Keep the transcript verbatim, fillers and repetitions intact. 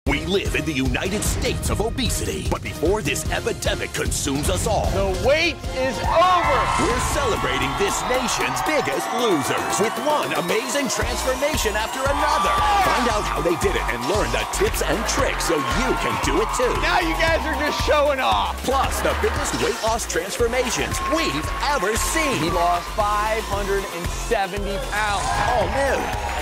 We live in the United States of obesity, but before this epidemic consumes us all, the wait is over. We're celebrating this nation's biggest losers with one amazing transformation after another. Find out how they did it and learn the tips and tricks so you can do it too. Now you guys are just showing off. Plus, the biggest weight loss transformations we've ever seen. He lost five hundred seventy pounds. All new.